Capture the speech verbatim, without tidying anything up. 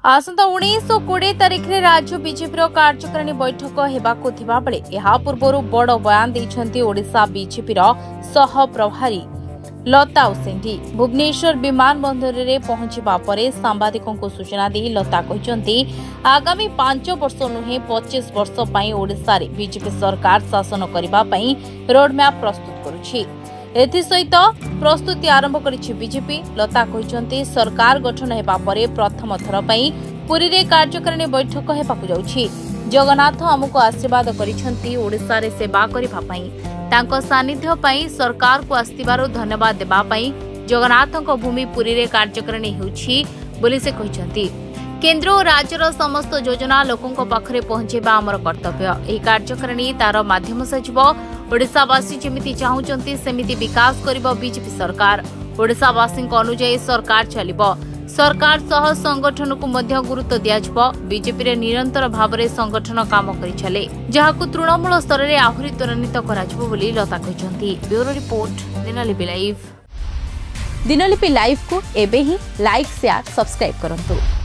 आसंता उन्नीस और कोड़े तारीख में राज्य बीजेपी कार्यकारिणी बैठक हेबाकु थिबा बेले एहा पूर्वरु बड़ बयान दैछन्ती ओडिशा बीजेपी सह प्रभारी लता उसेंडी। भुवनेश्वर विमान बंदर में पहुंचवा परे सांबादिकों को सूचना दी लता कहते आगामी पांच वर्ष नुहे पच्चीस वर्ष पई ओडिशा रे बीजेपी सरकार शासन करबा पई रोडमैप प्रस्तुत करुछि। एथिसहित प्रस्तुति आरंभ करिछि बीजेपी। लता कहते सरकार गठन हेबा परे प्रथम थर पई पुरी रे कार्यकारिणी बैठक हेबाकु जाउछि। जगन्नाथ हमको आशीर्वाद करिछन्ती ओडिशा रे सेवा करिबा पई तांको सानिध्य पई सरकार को आस्तिबारो धन्यवाद देबा पई जगन्नाथଙ୍କ भूमि पुरी रे कार्यकारिणी हेउछि बोली से कहिछन्ती। केंद्र और राज्यर समस्त योजना लोकों पाखरे पहुंचेबा हमर कर्तव्य। एही कार्यकारिणी तार माध्यम से जीव ओडिशावासी जेमिति चाहुचन्ती सेमिति विकास करिबो बीजेपी सरकार। ओडिशावासी अनुଯାयी सरकार चलिबो। सरकार सह संगठन को मध्य गुरुत्व दियाजिबो। बीजेपी रे निरंतर भाव में संगठन काम करि चले जहाकु तृणमूल स्तर में आहुरी त्वरान्वित कराजिबो बोली लता कहछन्ती। Bureau report Dinalipi live. Dinalipi live को एबे ही लाइक शेयर सब्सक्राइब करंतु।